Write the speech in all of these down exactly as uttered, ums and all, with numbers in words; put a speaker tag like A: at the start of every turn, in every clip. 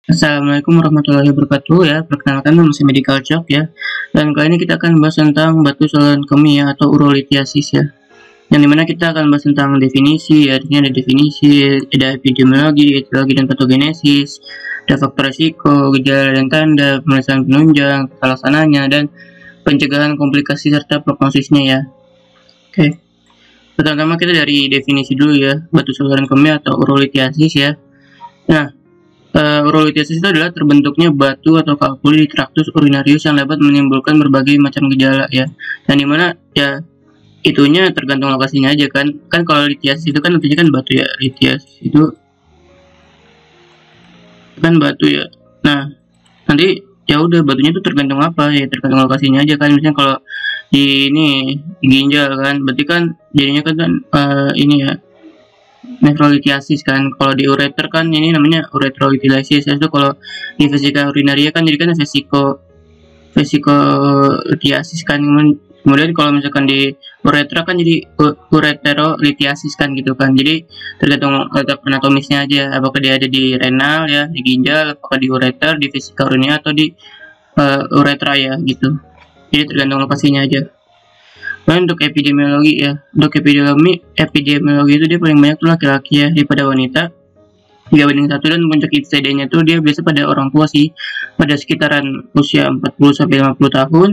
A: Assalamualaikum warahmatullahi wabarakatuh ya. Perkenalkan nama saya Medical Chalk ya. Dan kali ini kita akan bahas tentang batu saluran kemih ya atau urolithiasis ya. Yang dimana kita akan bahas tentang definisi, artinya ada definisi, ada epidemiologi, etiologi dan patogenesis, ada faktor risiko, gejala dan tanda, pemeriksaan penunjang, tata laksananya, dan pencegahan komplikasi serta prognosisnya ya. Oke. Pertama kita dari definisi dulu ya, batu saluran kemih atau urolithiasis ya. Nah, Uh, urolithiasis itu adalah terbentuknya batu atau kalkuli di traktus urinarius yang dapat menimbulkan berbagai macam gejala ya. Dan dimana ya itunya tergantung lokasinya aja kan. Kan kalau lithiasis itu kan artinya kan batu ya. Lithiasis itu kan batu ya. Nah, nanti ya udah batunya itu tergantung apa ya, tergantung lokasinya aja kan. Misalnya kalau di ini di ginjal kan, berarti kan jadinya kan, kan uh, ini ya nephrolithiasis kan. Kalau di ureter kan ini namanya ureterolithiasis. Itu kalau di vesika urinaria kan jadi kan vesiko vesikothiasis kan. Kemudian kalau misalkan di uretra kan jadi ureterolithiasis kan gitu kan. Jadi tergantung letak anatomisnya aja, apakah dia ada di renal ya, di ginjal, apakah di ureter, di vesika urinaria atau di uh, uretra ya gitu. Jadi tergantung lokasinya aja. Nah, untuk epidemiologi ya, untuk epidemiologi, epidemiologi itu dia paling banyak tuh laki-laki ya daripada wanita, tiga banding satu, dan puncak I C D-nya tuh dia biasa pada orang tua sih, pada sekitaran usia empat puluh sampai lima puluh tahun.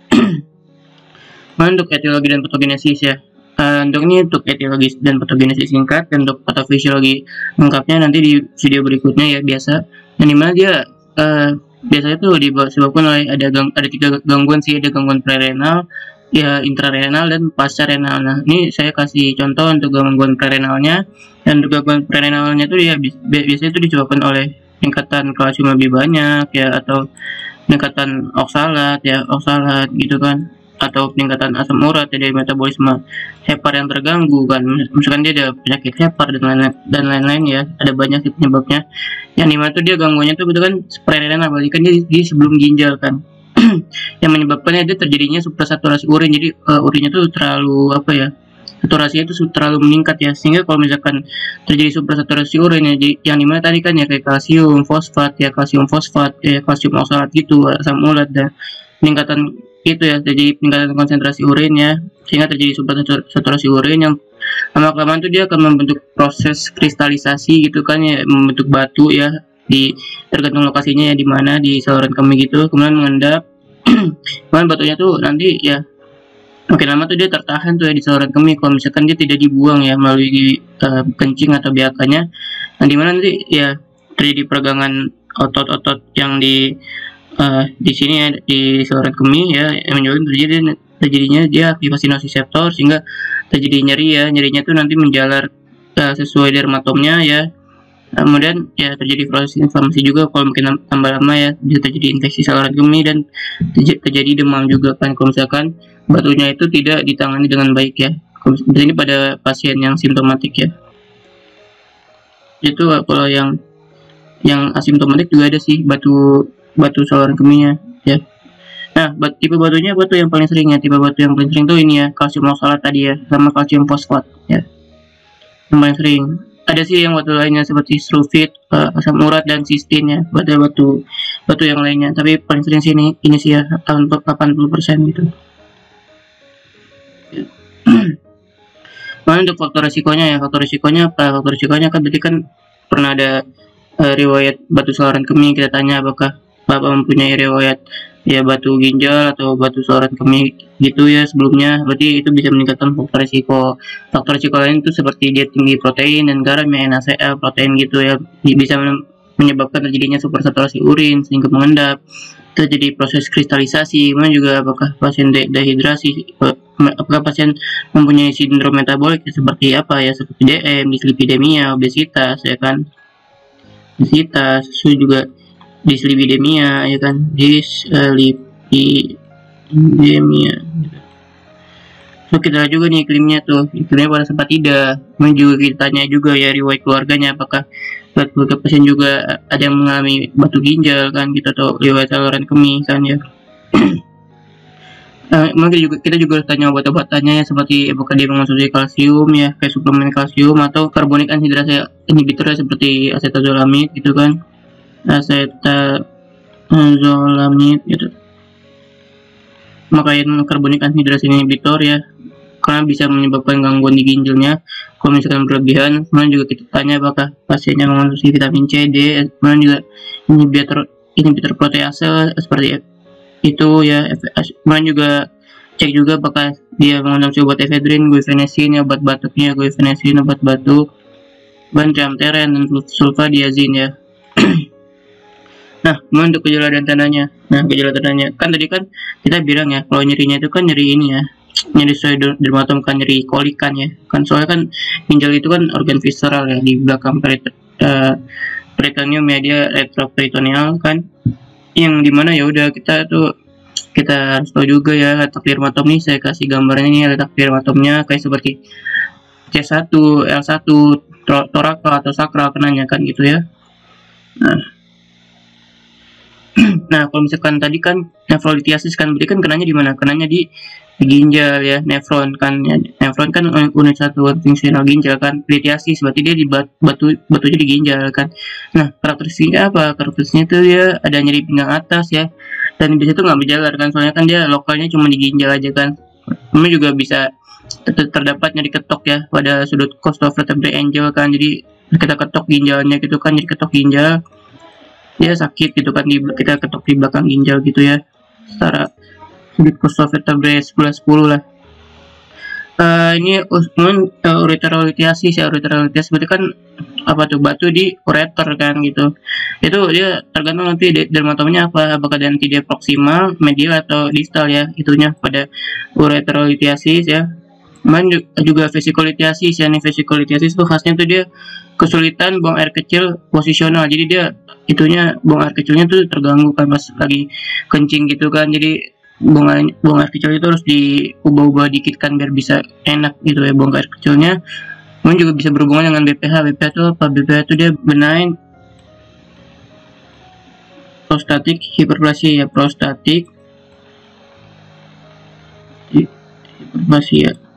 A: Nah, untuk etiologi dan patogenesis ya, uh, untuk ini untuk etiologi dan patogenesis singkat, dan untuk patofisiologi lengkapnya nanti di video berikutnya ya biasa. Yang dimana dia uh, biasanya tuh disebabkan oleh ada gang, ada tiga gangguan sih, ada gangguan prerenal ya, intrarenal dan pascarenal. Nah, ini saya kasih contoh untuk gangguan prerenalnya. Dan untuk gangguan prerenalnya itu ya biasanya itu disebabkan oleh peningkatan kalsium lebih banyak ya, atau peningkatan oksalat ya, oksalat gitu kan, atau peningkatan asam urat ya, dari metabolisme hepar yang terganggu kan. Misalkan dia ada penyakit hepar dan lain-lain dan lain-lain ya, ada banyak sih penyebabnya. Yang dimana tuh dia gangguannya tuh betul kan prerenal, berarti kan dia di sebelum ginjal kan. Yang menyebabkannya dia terjadinya suprasaturasi urin. Jadi uh, urinnya tuh terlalu apa ya, saturasinya itu terlalu meningkat ya, sehingga kalau misalkan terjadi suprasaturasi urin ya, jadi, yang dimana tadi kan ya kayak kalsium fosfat ya, kalsium fosfat ya, kalsium oksalat gitu, asam urat, dan peningkatan itu ya, jadi peningkatan konsentrasi urin ya, sehingga terjadi suprasaturasi urin yang lama-kelamaan tuh dia akan membentuk proses kristalisasi gitu kan ya, membentuk batu ya, di tergantung lokasinya ya, di mana di saluran kemih gitu, kemudian mengendap. Kemudian batunya tuh nanti ya makin lama tuh dia tertahan tuh ya di saluran kemih kalau misalkan dia tidak dibuang ya melalui uh, kencing atau biakannya. Nah, dimana nanti ya terjadi peregangan otot-otot yang di uh, di sini ya, di saluran kemih ya, yang menyebabkan terjadi terjadinya dia aktivasi nociceptor, sehingga terjadi nyeri ya, nyerinya tuh nanti menjalar uh, sesuai dermatomnya ya. Kemudian ya terjadi proses inflamasi juga kalau makin tambah lama ya, bisa terjadi infeksi saluran kemih dan terjadi demam juga kan kalau misalkan batunya itu tidak ditangani dengan baik ya. Ini pada pasien yang simptomatik ya. Itu kalau yang yang asimptomatik juga ada sih batu batu saluran kemihnya ya. Nah, bat, tipe batunya apa tuh yang paling sering ya? Tipe batu yang paling sering tuh ini ya, kalsium oksalat tadi ya, sama kalsium fosfat ya, yang paling sering. Ada sih yang batu lainnya seperti sulfit, uh, asam urat, dan sistin ya, batu-batu batu yang lainnya. Tapi paling sering sini ini sih ya, untuk delapan puluh persen gitu. Nah, untuk faktor risikonya ya, faktor risikonya apa? Faktor risikonya kan berarti kan pernah ada uh, riwayat batu saluran kemih, kita tanya apakah Bapak mempunyai riwayat ya batu ginjal atau batu saluran kemih gitu ya sebelumnya, berarti itu bisa meningkatkan faktor risiko. Faktor risiko lain itu seperti dia tinggi protein dan garam ya, NaCl, protein gitu ya, bisa menyebabkan terjadinya supersaturasi urin sehingga mengendap, terjadi proses kristalisasi. Kemudian juga apakah pasien de dehidrasi, apakah pasien mempunyai sindrom metabolik ya, seperti apa ya, seperti D M, dislipidemia, obesitas ya kan, obesitas, itu juga dislipidemia ya kan, dislipidemia. So kita juga nih iklimnya tuh, iklimnya pada sempat tidak. Kemudian juga kita tanya juga ya riwayat keluarganya, apakah keluarga pasien juga ada yang mengalami batu ginjal kan gitu, atau riwayat saluran kemih kan ya. Nah, mungkin juga kita juga tanya obat-obatannya ya, seperti apakah dia mengonsumsi kalsium ya, kayak suplemen kalsium atau karbonik anhidrasa inhibitor ya, seperti acetazolamid gitu kan. acetazolamid gitu. Makain karbonik anhidrous inhibitor ya, karena bisa menyebabkan gangguan di ginjalnya kalau misalkan berlebihan. Kemudian juga kita tanya apakah pasiennya mengonsumsi vitamin C, D, kemudian juga inhibitor inhibitor protease seperti itu ya. Kemudian juga cek juga apakah dia mengonsumsi obat efedrin, guaifenesin, obat batuknya guaifenesin, obat batuk, ban triamteren dan sulfadiazin ya. Nah, kemudian untuk gejala dan tandanya. Nah, gejala tandanya kan tadi kan kita bilang ya, kalau nyerinya itu kan nyeri ini ya, nyeri sesuai dermatom kan, nyeri kolik kan ya. Kan soalnya kan ginjal itu kan organ visceral ya, di belakang perit uh, peritoneum ya, dia retroperitoneal kan. Yang dimana ya udah kita tuh kita harus tahu juga ya letak dermatom nih. Saya kasih gambarnya nih letak dermatomnya kayak seperti C satu, L satu, torakal atau sakral kenanya kan gitu ya. Nah, nah kalau misalkan tadi kan nefrolitiasis kan berarti kan kenanya di mana? Kenanya di, di ginjal ya, nefron kan ya. Nefron kan unit satuan fungsional ginjal kan. Litiasis berarti dia di batu, batu batunya di ginjal kan. Nah, karakteristiknya apa? Karakteristiknya itu dia ada nyeri pinggang atas ya. Dan biasanya itu nggak berjalan kan, soalnya kan dia lokalnya cuma di ginjal aja kan. Kemudian juga bisa terdapat nyeri ketok ya pada sudut costovertebrae angel kan. Jadi kita ketok ginjalnya gitu kan, jadi ketok ginjal dia sakit gitu kan, di kita ketok di belakang ginjal gitu ya, secara sudut costovertebrae sebelah sepuluh lah. Uh, ini uh, ureterolitiasis ya. Ureterolitiasis berarti kan apa tuh, batu di ureter kan gitu. Itu dia tergantung nanti dermatomnya apa, apakah nanti dia proksimal, medial atau distal ya, itunya pada ureterolitiasis ya. Kemudian juga vesikolitiasis ya. Nih vesikolitiasis tuh khasnya tuh dia kesulitan buang air kecil posisional, jadi dia itunya buang air kecilnya tuh terganggu kan pas lagi kencing gitu kan. Jadi buang air, buang air kecil itu harus diubah-ubah dikit kan biar bisa enak gitu ya buang air kecilnya. Kemudian juga bisa berhubungan dengan B P H. B P H itu apa? B P H itu dia benign prostatic hiperplasia ya, prostatic hiperplasia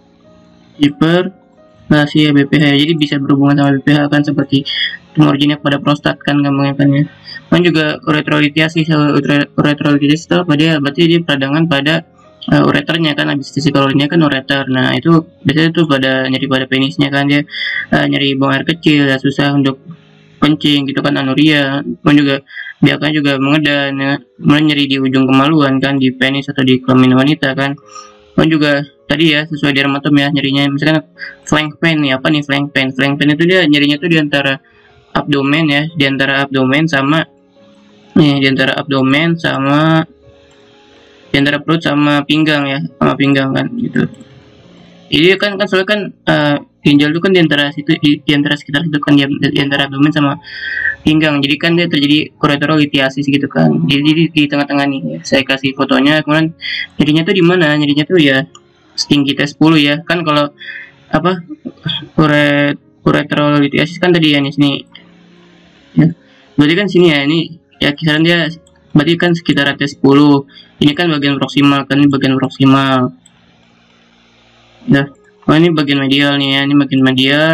A: hiperplasia B P H. Jadi bisa berhubungan sama B P H kan, seperti tumor jinak pada prostat kan gampangnya kan ya. Dan juga ureterolitiasis. Ureterolitiasis itu apa dia? Berarti dia peradangan pada uh, ureternya kan, habis vesicololinnya kan ureter. Nah itu biasanya tuh pada nyeri pada penisnya kan, dia uh, nyeri buang air kecil ya, susah untuk kencing gitu kan, anuria. Kemudian juga biakanya juga mengedan ya, kemudian nyeri di ujung kemaluan kan, di penis atau di kelamin wanita kan. Kemudian juga tadi ya sesuai dermatom ya, nyerinya misalkan flank pain nih. Apa nih flank pain? Flank pain itu dia nyerinya tuh di antara abdomen ya, di antara abdomen sama nih, di antara abdomen sama di antara perut sama pinggang ya, sama pinggang kan gitu. Jadi kan kan soalnya kan uh, ginjal itu kan di antara situ, di, di antara sekitar itu kan, di, di antara abdomen sama pinggang. Jadi kan dia terjadi ureterolitiasis gitu kan. Jadi di, di tengah-tengah nih ya. Saya kasih fotonya. Kemudian nyerinya tuh di mana? Nyerinya tuh ya setinggi T sepuluh ya. Kan kalau apa uret ureterolitiasis kan tadi ya nih sini. Ya. Berarti kan sini ya, ini ya kisaran dia berarti kan sekitar T sepuluh. Ini kan bagian proksimal kan, ini bagian proksimal. Nah, oh ini bagian medial nih ya, ini bagian medial.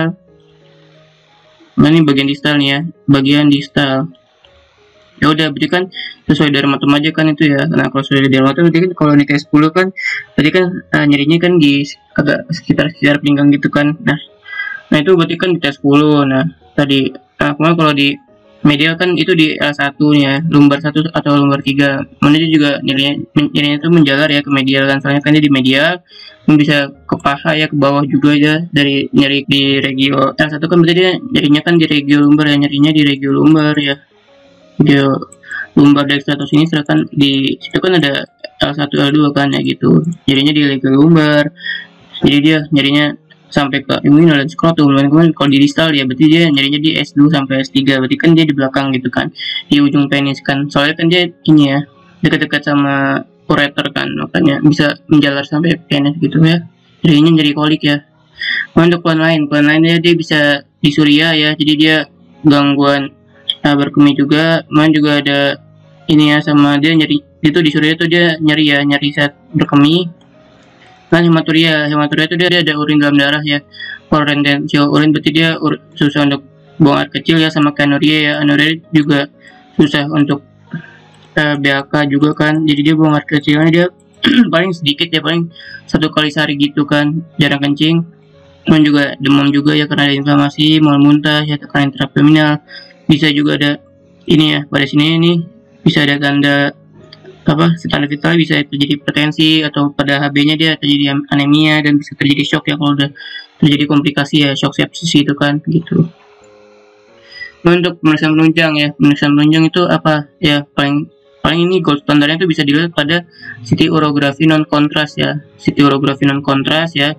A: Nah, ini bagian distal nih ya, bagian distal. Ya udah, berarti kan sesuai dermatom aja kan itu ya. Nah, kalau sesuai dermatom berarti kan kalau ini T sepuluh kan tadi kan uh, nyerinya kan di agak sekitar sekitar pinggang gitu kan. Nah, nah itu berarti kan di T sepuluh. Nah, tadi nah, kemudian kalau di medial kan itu di L satu ya, lumbar satu atau lumbar tiga. Mana dia juga nyerinya, nyerinya itu menjalar ya ke medial kan, soalnya kan dia di medial, bisa ke paha ya, ke bawah juga ya, dari nyeri di regio L satu kan berarti dia nyerinya kan di regio lumbar ya, nyerinya di regio lumbar ya, regio lumbar dari status ini, sedangkan di situ kan ada L satu L dua kan ya gitu, nyerinya di regio lumbar. Jadi dia nyerinya sampai ke inguinal dan skrotum. Kemudian kalau di distal ya berarti dia nyerinya di S dua sampai S tiga, berarti kan dia di belakang gitu kan, di ujung penis kan, soalnya kan dia ini ya dekat-dekat sama ureter kan, makanya bisa menjalar sampai penis gitu ya, jadinya nyeri kolik ya. Kemudian untuk keluhan lain, keluhan lainnya dia bisa disuria ya, jadi dia gangguan nah, berkemih juga. Kemudian juga ada ini ya, sama dia nyeri itu disuria itu dia nyeri ya, nyeri saat berkemih. Kan hematuria, hematuria itu dia, dia ada urin dalam darah ya, kalau retensi urin berarti dia ur, susah untuk buang air kecil ya, sama kayak anuria ya. Anuria juga susah untuk uh, B A K juga kan, jadi dia buang air kecilnya dia paling sedikit ya, paling satu kali sehari gitu kan, jarang kencing. Dan juga demam juga ya karena ada inflamasi, mual muntah ya, tekanan intraabdominal. Bisa juga ada ini ya, pada sini ini bisa ada tanda apa, tanda vital, bisa terjadi hipertensi, atau pada H B-nya dia terjadi anemia, dan bisa terjadi shock ya kalau udah terjadi komplikasi ya, shock sepsis itu kan gitu. Nah, untuk pemeriksaan penunjang ya, pemeriksaan penunjang itu apa ya, paling paling ini gold standarnya itu bisa dilihat pada C T urografi non kontras ya, C T urografi non kontras ya,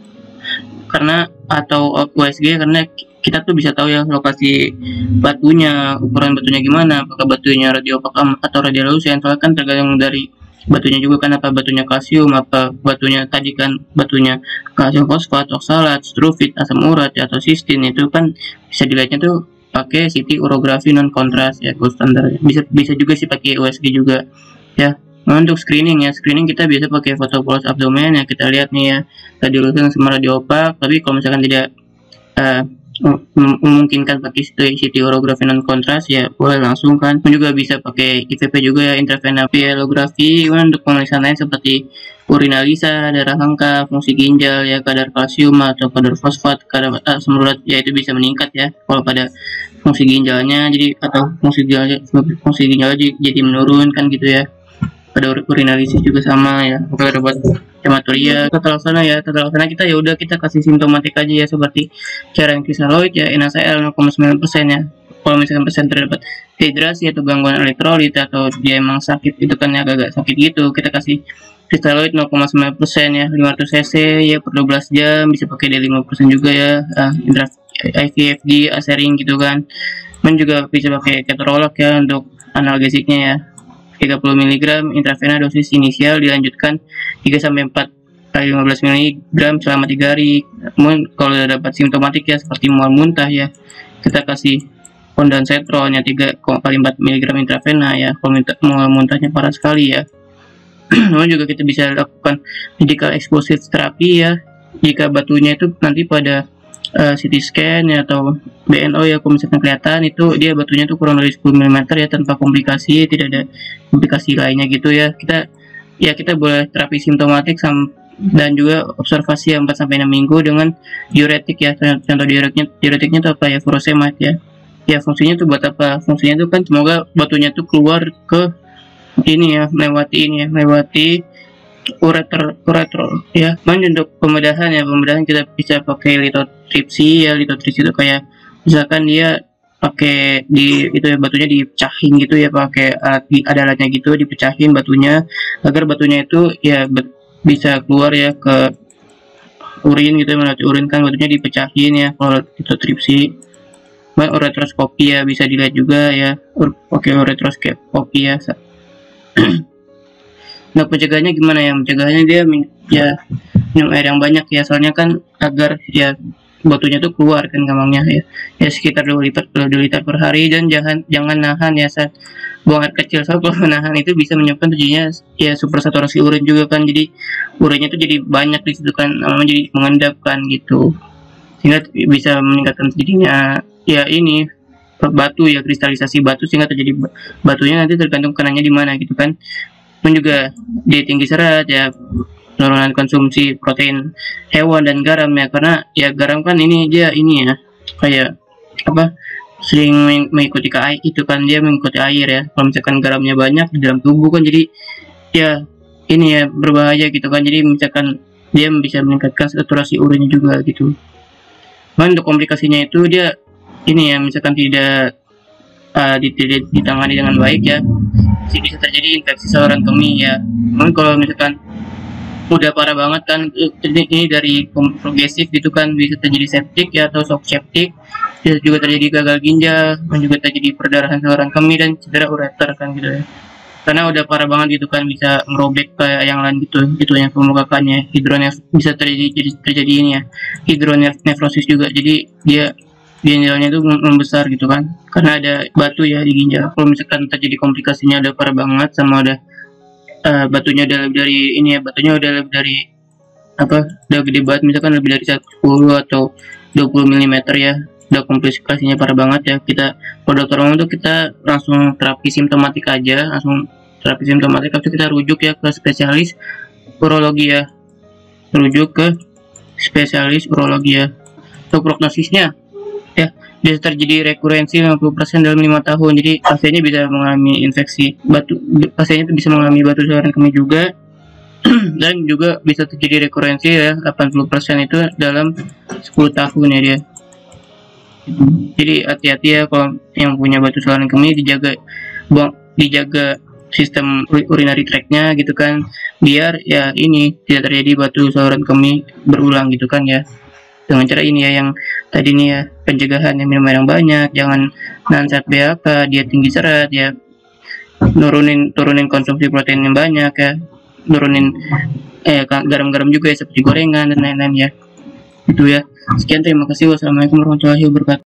A: karena atau U S G, karena kita tuh bisa tahu ya lokasi batunya, ukuran batunya gimana, apakah batunya radiopakam atau radiolucent, soalnya kan tergantung dari batunya juga kan, apa batunya kalsium, apa batunya tadi kan batunya kalsium fosfat, oksalat, struvit, asam urat ya, atau sistin, itu kan bisa dilihatnya tuh pakai C T urografi non kontras ya, gold standar. Bisa bisa juga sih pakai U S G juga ya. Nah, untuk screening ya, screening kita biasa pakai foto polos abdomen ya, kita lihat nih ya, radiolucent sama radiopak. Tapi kalau misalkan tidak uh, memungkinkan pakai C T urografi non kontras ya, boleh langsung kan. Dan juga bisa pakai I V P juga ya, intravena pielography. Untuk pemeriksaan lain seperti urinalisa, darah lengkap, fungsi ginjal ya, kadar kalsium atau kadar fosfat, kadar asam urat ya, itu bisa meningkat ya kalau pada fungsi ginjalnya, jadi atau fungsi ginjalnya fungsi ginjalnya jadi menurun kan gitu ya. Pada urinalisis juga sama ya, kalau ada buat hematuria. Tata laksana ya, tata laksana kita ya udah kita kasih simptomatik aja ya, seperti cairan kristalloid ya, N A C L nol koma sembilan persen ya. Kalau misalkan pasien terdapat dehidrasi atau gangguan elektrolit, atau dia emang sakit itu kan ya, agak sakit gitu, kita kasih kristalloid nol koma sembilan persen ya, lima ratus cc ya per dua belas jam. Bisa pakai D lima persen juga ya, uh, I V F D, asering gitu kan. Dan juga bisa pakai ketorolak ya untuk analgesiknya ya, tiga puluh miligram intravena, dosis inisial, dilanjutkan tiga sampai empat kali lima belas miligram selama tiga hari. Namun kalau udah dapat simptomatik ya, seperti mual muntah ya, kita kasih ondansetron ya, tiga kali empat miligram intravena ya, kalau mual muntahnya parah sekali ya. Namun juga kita bisa lakukan medical exposure terapi ya, jika batunya itu nanti pada uh, C T scan ya, atau B N O ya, kalau misalkan kelihatan itu dia batunya tuh kurang dari sepuluh milimeter ya, tanpa komplikasi, tidak ada komplikasi lainnya gitu ya, kita ya kita boleh terapi simptomatik sam dan juga observasi empat sampai enam minggu dengan diuretik ya. Contoh diuretiknya diuretiknya itu apa ya, furosemide ya. Ya fungsinya tuh buat apa? Fungsinya tuh kan semoga batunya tuh keluar ke ini ya, melewati ini ya, melewati ureter ureter ya. Dan untuk pembedahan ya, pembedahan kita bisa pakai litotripsi ya. Litotripsi itu kayak misalkan dia pakai di itu ya, batunya dipecahin gitu ya, pakai alat ada alatnya gitu, dipecahin batunya agar batunya itu ya bisa keluar ya ke urin gitu, melalui urin kan batunya dipecahin ya kalau litotripsi. Dan uretroskopi ya, bisa dilihat juga ya, pakai uretroskopi ya. Nah, pencegahannya gimana ya? Pencegahannya dia ya minum air yang banyak ya, soalnya kan agar ya batunya tuh keluar kan gampangnya ya. Ya sekitar dua liter dua liter per hari, dan jangan jangan nahan ya saat buang air kecil. Soalnya kalau menahan itu bisa menyebabkan terjadinya ya supersaturasi urin juga kan. Jadi urinnya tuh jadi banyak di situ kan, namanya jadi mengendap kan gitu. Sehingga bisa meningkatkan terjadinya ya ini batu ya, kristalisasi batu, sehingga terjadi batunya nanti tergantung kenanya di mana gitu kan. Dan juga diet tinggi serat ya, penurunan konsumsi protein hewan dan garam ya, karena ya garam kan ini dia ini ya kayak apa, sering mengikuti ke air itu kan, dia mengikuti air ya. Kalau misalkan garamnya banyak di dalam tubuh kan, jadi ya ini ya berbahaya gitu kan. Jadi misalkan dia bisa meningkatkan saturasi urinnya juga gitu. Dan untuk komplikasinya itu dia ini ya, misalkan tidak uh, ditangani dengan baik ya, bisa terjadi infeksi saluran kemih ya. Namun kalau misalkan udah parah banget kan, ini dari progresif gitu kan, bisa terjadi septik ya, atau shock septik, bisa juga terjadi gagal ginjal, dan juga terjadi perdarahan saluran kemih dan cedera ureter kan gitu ya. Karena udah parah banget gitu kan, bisa merobek kayak yang lain gitu, itu yang pemukakannya hidronef, bisa terjadi jadi terjadi ini ya, hidronefrosis juga. Jadi dia ginjalnya itu membesar gitu kan, karena ada batu ya di ginjal. Kalau misalkan terjadi komplikasinya udah parah banget, sama udah uh, batunya udah lebih dari ini ya, batunya udah lebih dari apa, udah gede banget, misalkan lebih dari sepuluh atau dua puluh milimeter ya, udah komplikasinya parah banget ya. Kita kalau dokter umum tuh kita langsung terapi simptomatik aja, langsung terapi simptomatik, habis itu kita rujuk ya ke spesialis urologi ya, rujuk ke spesialis urologi ya. Untuk prognosisnya ya bisa terjadi rekurensi lima puluh persen dalam lima tahun. Jadi pasiennya bisa mengalami infeksi batu, pasiennya itu bisa mengalami batu saluran kemih juga dan juga bisa terjadi rekurensi ya delapan puluh persen itu dalam sepuluh tahun ya dia. Jadi hati-hati ya kalau yang punya batu saluran kemih, dijaga buang dijaga sistem urinary tract-nya gitu kan, biar ya ini tidak terjadi batu saluran kemih berulang gitu kan ya. Dengan cara ini ya, yang tadi nih ya, pencegahan, yang minum air yang banyak, jangan nahan B H K, diet tinggi serat ya, nurunin turunin konsumsi protein yang banyak ya, nurunin eh garam-garam juga ya seperti gorengan dan lain-lain ya. Itu ya. Sekian, terima kasih. Wassalamualaikum warahmatullahi wabarakatuh.